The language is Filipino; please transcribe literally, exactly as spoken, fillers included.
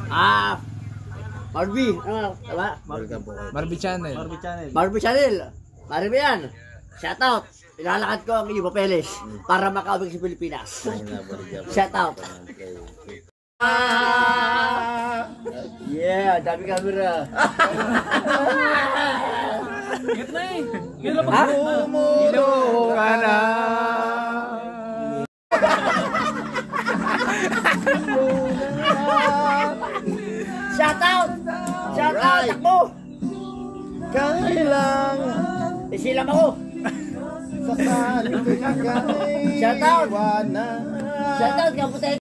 Ah, Marby, ano, tama? Welcome po. Marby Channel. Marby Channel. Marby Channel. Marby yan. Shout out. Ilalakad ko ang Ibo Peles para makauwi sa Pilipinas. Shout out. Ah, yeah, dami camera. Git na eh. Git na Ha? Ilo ka na. Shout out. Shout out. Takbo. Kailang Isilam ako. sakali ko na Shout out. iwanan. Shout out. Kaputay.